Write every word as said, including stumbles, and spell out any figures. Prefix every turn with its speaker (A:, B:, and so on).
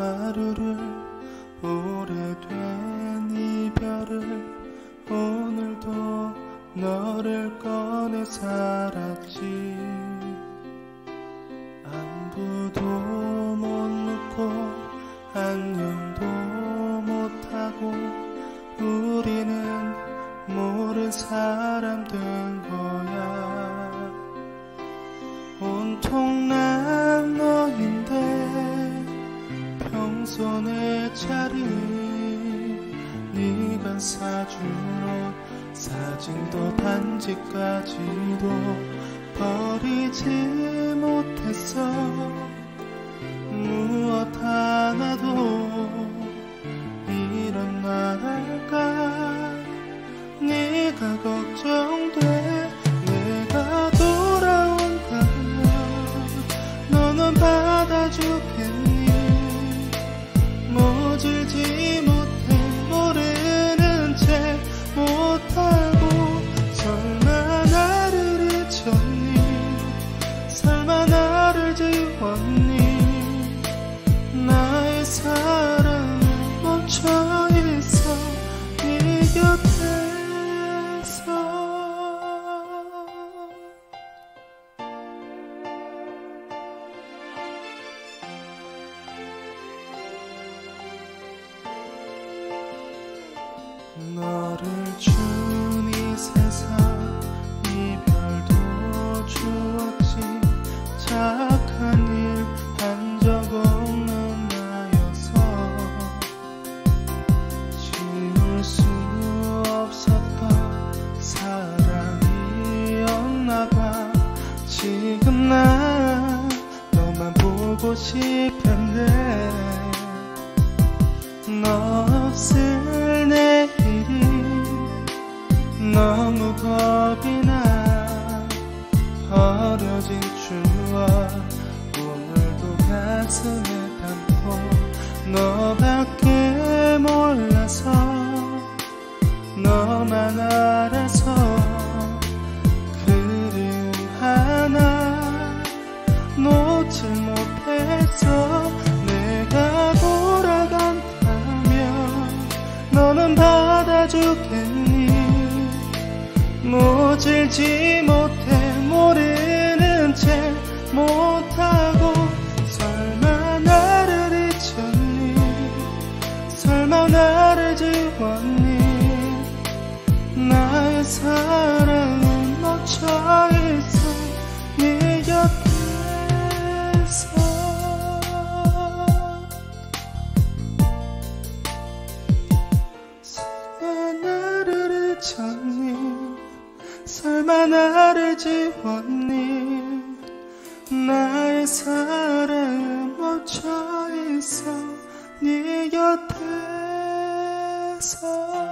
A: 하루를 오래된 이별을 오늘도 너를 꺼내 살았지. 안부도 못 묻고 안녕도 못하고 우리는 모른 사람 된 거야. 온통 난 너인데 평소 내 자리 네가 사준 옷 사진도 반지까지도 버리지 못했어. 무엇 하나도 이런 말 할까 네가 걱정돼. 내가 돌아온다면 너는 받아주겠니? 모질지 못해 모르는 채 못하고 설마 나를 잊었니? 설마 나를 지웠니? 나의 사랑은 멈춰있어 네 곁에서. 너를 준 이 세상 이별도 주었지. 착한 일 한 적 없는 나여서 지울 수 없었던 사랑이었나봐. 지금 난 너만 보고 싶은데 너 없을 내일이 너무 겁이 나. 버려진 추억 오늘도 가슴에 담고 너밖에 몰라서 너만 알아서 그리움 하나 놓질 못했어. 내가 돌아간다면 너는 받아주겠니? 모질지 못해 모르는 채 못하고 설마 나를 잊었니? 설마 나를 지웠니? 나의 사랑은 멈춰있어 네 곁에서. 설마 나를 잊었니? 설마 나를 지웠니? 나의 사랑은 멈춰있어 네 곁에서.